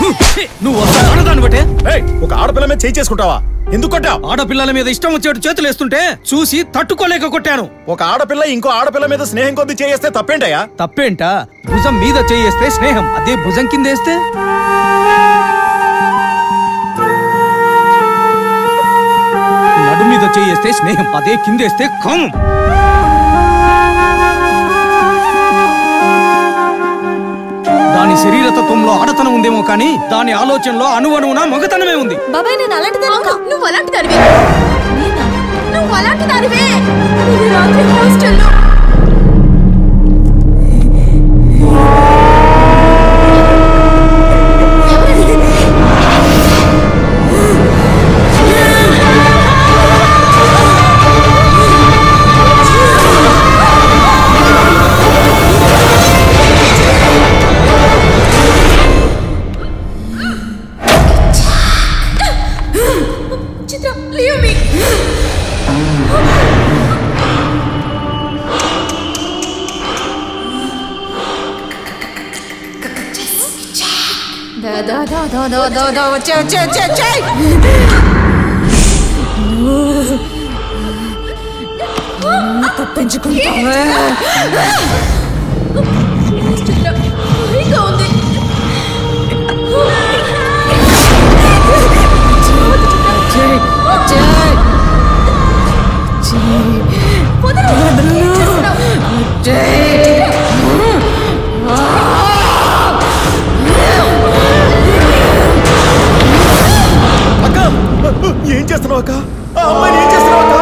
నువ్వు ఆడదాన్ని బట్టే ఒక ఆడపిల్ల మీద చేయి చేసుకుంటావా? ఎందుకు కొట్టావు? ఆడపిల్లల మీద ఇష్టం వచ్చేట్టు చేతులు వేస్తుంటే చూసి తట్టుకోలేక కొట్టాను. ఒక ఆడపిల్ల ఇంకో ఆడపిల్ల మీద స్నేహం కొద్ది చేయేస్తే తప్పేంటయ్యా? తప్పేంటా? భుజం మీద చేయేస్తే స్నేహం, అదే భుజం కిందేస్తే నడు మీద చేయేస్తే స్నేహం, అదే కిందేస్తే కామం. దాని శరీరతత్వంలో ఆడతనం ఉందేమో కానీ దాని ఆలోచనలో అణువణువున మగతనమే ఉంది. బాబాయ్ నేను నువ్వు అలాంటి దానివే. నువ్వు అలాంటి దానివే. రాత్రి హాస్టల్లో తప్పించుకుంటావే. ఏం చేస్తున్నావు అక్క? ఆ అమ్మాయిని ఏం చేస్తున్నావు అక్క?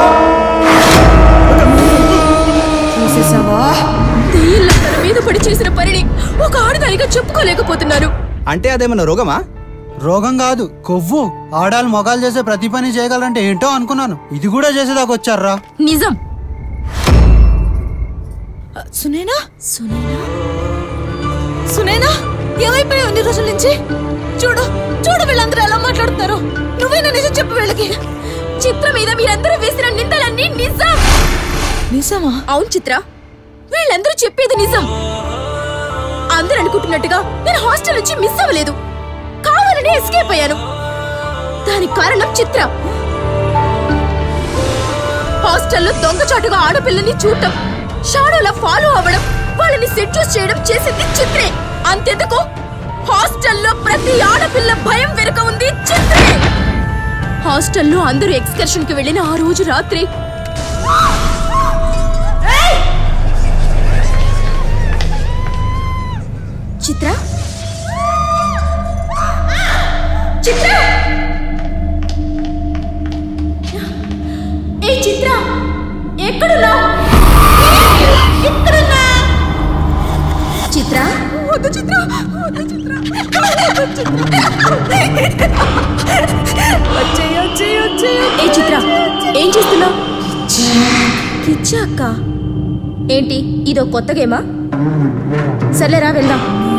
తన మీద పడి చేసిన పనిని ఒక ఆడదానిగా చెప్పుకోలేకపోతున్నారు. అంటే అదేమన్నా రోగమా? రోగం కాదు, కొవ్వు. ఆడాలు మొగాలు చేసే ప్రతి పని చేయగలంటే ఏంటో అనుకున్నాను. ఇది కూడా చేసేదాకా వచ్చారా? నిజం. సునేనా సునేనా సునేనా ఏమైపోయావు ఇన్ని రోజుల నుంచి? చూడు చూడు వీళ్ళందరూ ఎలా మాట్లాడుతున్నారు. నువ్వేనా నిజం చెప్పు వీళ్ళకి. చిత్ర మీద మీరందరూ వేసిన నిందలన్నీ నిజం. నిజమా? అవును చిత్ర, వీళ్ళందరూ చెప్పేది నిజం. అందరూ అనుకుంటున్నట్టుగా నేను హాస్టల్ నుంచి మిస్ అవ్వలేదు, కావాలని ఎస్కేప్ అయ్యాను. దానికి కారణం చిత్ర. హాస్టల్లో దొంగచాటుగా ఆడపిల్లని చూడటం, షాడోలా ఫాలో అవ్వడం, వాళ్ళని సెడ్యూస్ చేయడం చేసింది చిత్రే. అంతెందుకు హాస్టల్లో ప్రతి ఆడపిల్ల భయం వెనుక ఉంది చిత్రే. హాస్టల్లో అందరూ ఎక్స్కర్షన్ కి వెళ్ళిన ఆ రోజు రాత్రి చిత్ర చిత్ర ఏ చిత్ర ఎక్కడున్నావు? ఎక్కడున్నా చిత్ర? వద్దు చిత్ర, వద్దు చిత్ర. ఏ చిత్ర ఏం చేస్తున్నావు? కిచ్చా అక్క. ఏంటి ఇదో కొత్త గేమా? సర్లేరా వెళ్దాం.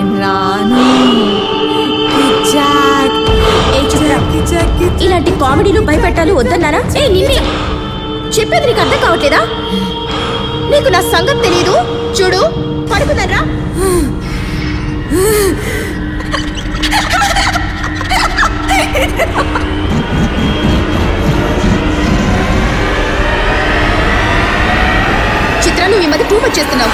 ఇలాంటి కామెడీలు భయపెట్టాలి వద్దన్నారా? ఏ నిన్నే చెప్పేది నీకు అర్థం కావట్లేదా? నీకు నా సంగతి తెలియదు. చూడు పడుకున్నారా? చిత్ర నువ్వు ఈ మధ్య టూ మచ్ చేస్తున్నావు.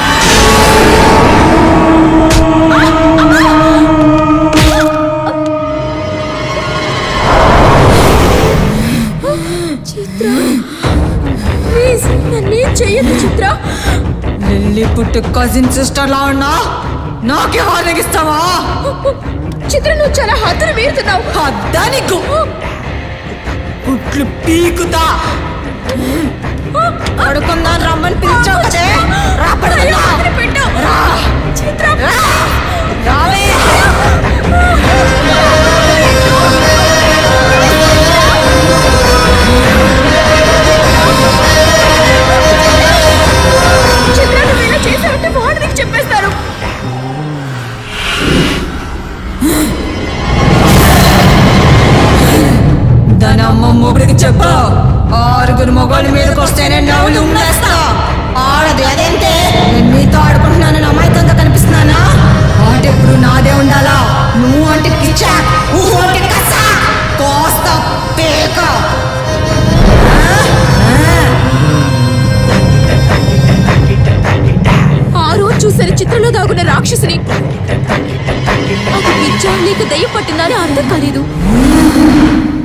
చిత్ర ప్లీజ్ నన్నేం చెయ్యదు చిత్ర. లిల్లీ పుట్టు కజిన్ సిస్టర్ లా ఉన్నా నాకే వారగిస్తావా? చిత్ర నువ్వు చాలా హద్దులు మీరుతున్నావు. హద్దా నీకు? పుట్లు పీకుతా. పడుకుందా రమ్మని పిలిచావు కదే. రా పడుకుందా. చిత్ర రావే. చిత్ర నువ్వు ఇలా చేసావంటే వాడు నీకు చెప్పేస్తారు. దాని అమ్మ మొగుడికి చెప్పు, 6 మొగోళ్ళ మీదకి వస్తేనే నవ్వులు ఉండేస్తా. ఆడది అదేంటే నీతో ఆడుకుంటున్నాను అమాయకంగా కనిపిస్తున్నానా? ఆట ఎప్పుడు నాదే ఉండాలా? నువ్వు అంటే కిచ్చాక్. చిత్రంలో దాగున్న రాక్షసిని. అది పిచ్చా లేక దయ్యం పట్టిందా అని అర్థం కాలేదు.